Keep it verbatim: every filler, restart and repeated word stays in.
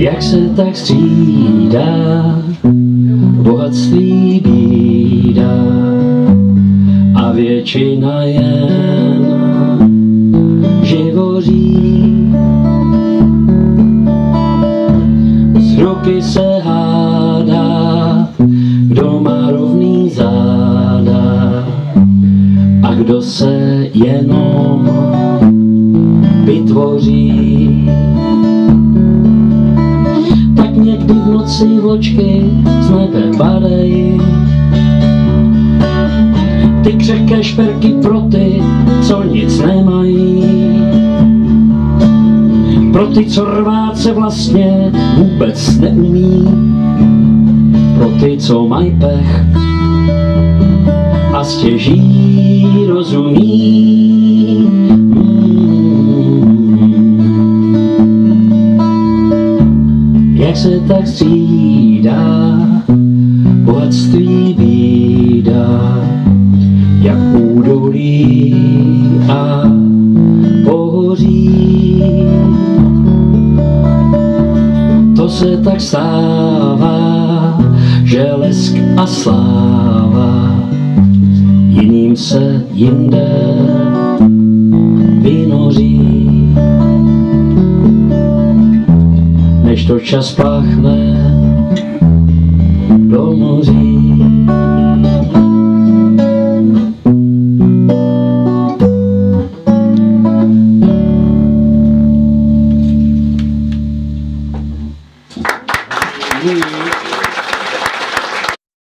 Jak se tak střídá bohatství bída a většina jen živoří. Z roky se hádá, kdo má rovný záda a kdo se jenom vytvoří. Tak někdy v noci vločky z nebe padají, ty křehké šperky pro ty, co nic nemají, pro ty, co rvát se vlastně vůbec neumí, pro ty, co mají pech a stěží rozumí. Jak se tak střídá bohatství bída, jak údolí a pohoří. To se tak stává, že lesk a sláva jiným se jinde vynoří. Než to čas páchne do moří.